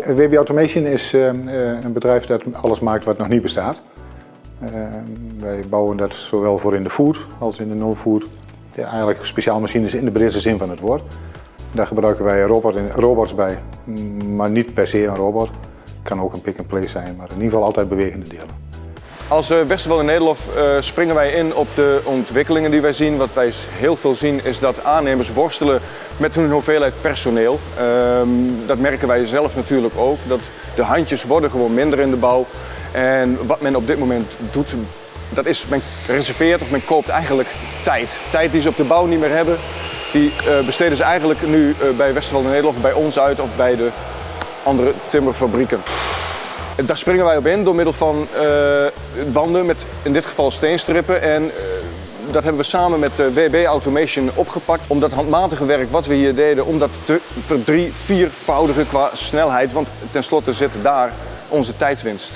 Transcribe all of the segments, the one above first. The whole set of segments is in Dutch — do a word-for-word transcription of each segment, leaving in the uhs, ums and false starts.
W B Automation is uh, een bedrijf dat alles maakt wat nog niet bestaat. Uh, wij bouwen dat zowel voor in de food als in de non-food. Ja, eigenlijk speciaal machines in de breedste zin van het woord. Daar gebruiken wij robot in, robots bij, maar niet per se een robot. Het kan ook een pick-and-play zijn, maar in ieder geval altijd bewegende delen. Als uh, Westerveld en Nederlof uh, springen wij in op de ontwikkelingen die wij zien. Wat wij heel veel zien is dat aannemers worstelen met hun hoeveelheid personeel. Uh, dat merken wij zelf natuurlijk ook. Dat de handjes worden gewoon minder in de bouw. En wat men op dit moment doet, dat is men reserveert of men koopt eigenlijk tijd. Tijd die ze op de bouw niet meer hebben, die uh, besteden ze eigenlijk nu uh, bij Westerveld en Nederlof, bij ons uit of bij de andere timmerfabrieken. Daar springen wij op in door middel van uh, wanden met in dit geval steenstrippen. En uh, dat hebben we samen met uh, W B Automation opgepakt om dat handmatige werk wat we hier deden, om dat te verdrie, viervoudigen qua snelheid. Want tenslotte zit daar onze tijdwinst.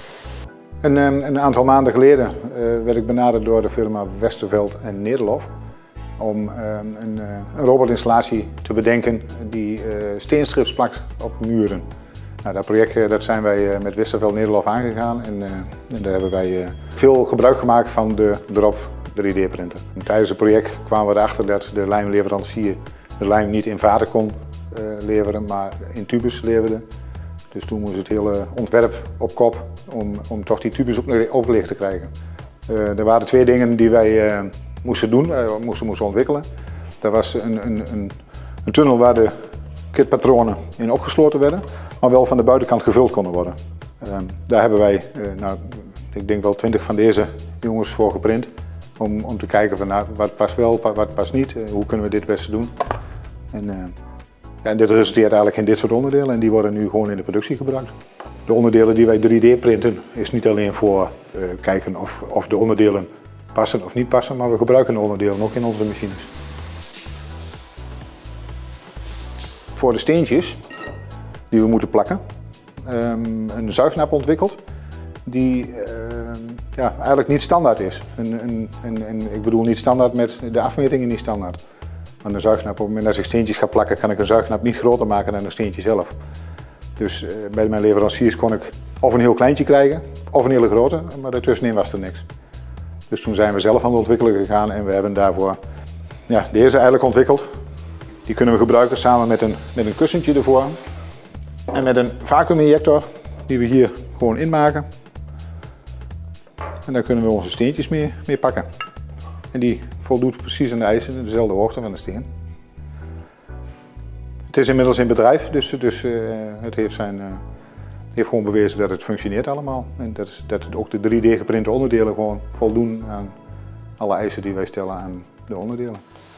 Een, een aantal maanden geleden uh, werd ik benaderd door de firma Westerveld en Nederlof om uh, een, uh, een robotinstallatie te bedenken die uh, steenstrips plakt op muren. Nou, dat project dat zijn wij met Westerveld Nederlof aangegaan en, uh, en daar hebben wij uh, veel gebruik gemaakt van de Drop drie D printer. En tijdens het project kwamen we erachter dat de lijmleverancier de lijm niet in vaten kon uh, leveren, maar in tubes leverde. Dus toen moest het hele ontwerp op kop om, om toch die tubes opgelicht te krijgen. Uh, er waren twee dingen die wij uh, moesten doen, uh, moesten, moesten ontwikkelen. Dat was een, een, een, een tunnel waar de kitpatronen in opgesloten werden, maar wel van de buitenkant gevuld konden worden. Uh, daar hebben wij, uh, nou, ik denk wel twintig van deze jongens voor geprint. Om, om te kijken van nou, wat past wel, wat past niet, uh, hoe kunnen we dit het beste doen. En, uh, ja, en dit resulteert eigenlijk in dit soort onderdelen en die worden nu gewoon in de productie gebruikt. De onderdelen die wij drie D printen is niet alleen voor uh, kijken of, of de onderdelen passen of niet passen, maar we gebruiken de onderdelen ook in onze machines. Voor de steentjes die we moeten plakken, um, een zuignap ontwikkeld die uh, ja, eigenlijk niet standaard is. En, en, en, en ik bedoel niet standaard met de afmetingen niet standaard. Maar een zuignap, op het moment dat ik steentjes ga plakken, kan ik een zuignap niet groter maken dan een steentje zelf. Dus uh, bij mijn leveranciers kon ik of een heel kleintje krijgen, of een hele grote, maar daartussenin was er niks. Dus toen zijn we zelf aan het ontwikkelen gegaan en we hebben daarvoor ja, deze eigenlijk ontwikkeld. Die kunnen we gebruiken samen met een, met een kussentje ervoor. En met een vacuüminjector die we hier gewoon inmaken. En daar kunnen we onze steentjes mee, mee pakken. En die voldoet precies aan de eisen, dezelfde hoogte van de steen. Het is inmiddels in bedrijf, dus, dus uh, het heeft, zijn, uh, heeft gewoon bewezen dat het functioneert allemaal. En dat, dat ook de drie D geprinte onderdelen gewoon voldoen aan alle eisen die wij stellen aan de onderdelen.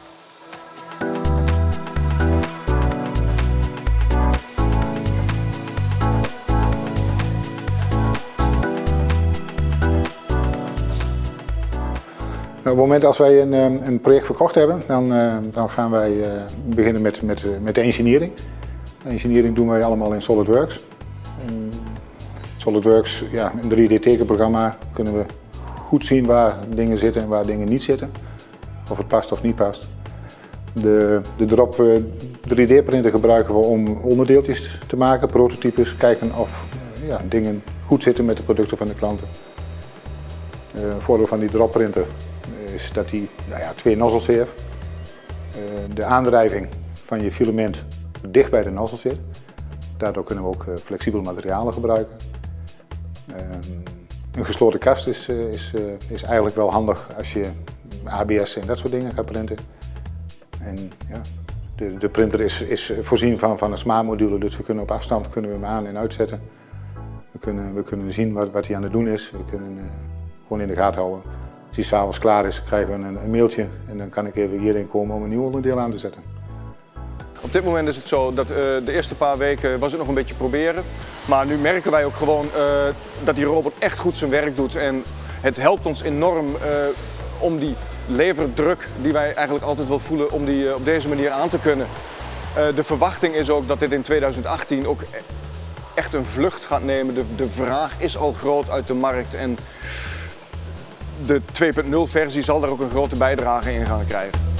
Op het moment als wij een, een project verkocht hebben, dan, dan gaan wij beginnen met, met, met de engineering. De engineering doen wij allemaal in SolidWorks. In SolidWorks, ja, een drie D tekenprogramma, kunnen we goed zien waar dingen zitten en waar dingen niet zitten. Of het past of niet past. De, de Drop drie D printer gebruiken we om onderdeeltjes te maken, prototypes, kijken of ja, dingen goed zitten met de producten van de klanten. Het voordeel van die Drop printer is dat hij nou ja, twee nozzels heeft. Uh, de aandrijving van je filament dicht bij de nozzels zit. Daardoor kunnen we ook uh, flexibele materialen gebruiken. Uh, een gesloten kast is, uh, is, uh, is eigenlijk wel handig als je A B S en dat soort dingen gaat printen. En, ja, de, de printer is, is voorzien van, van een smart module, dus we kunnen op afstand kunnen we hem aan en uitzetten. We kunnen, we kunnen zien wat, wat hij aan het doen is. We kunnen uh, gewoon in de gaten houden. Als hij s'avonds klaar is, krijgen we een, een mailtje en dan kan ik even hierin komen om een nieuw onderdeel aan te zetten. Op dit moment is het zo dat uh, de eerste paar weken was het nog een beetje proberen. Maar nu merken wij ook gewoon uh, dat die robot echt goed zijn werk doet. En het helpt ons enorm uh, om die leverdruk die wij eigenlijk altijd wel voelen, om die uh, op deze manier aan te kunnen. Uh, de verwachting is ook dat dit in tweeduizend achttien ook echt een vlucht gaat nemen. De, de vraag is al groot uit de markt. En de twee punt nul versie zal daar ook een grote bijdrage in gaan krijgen.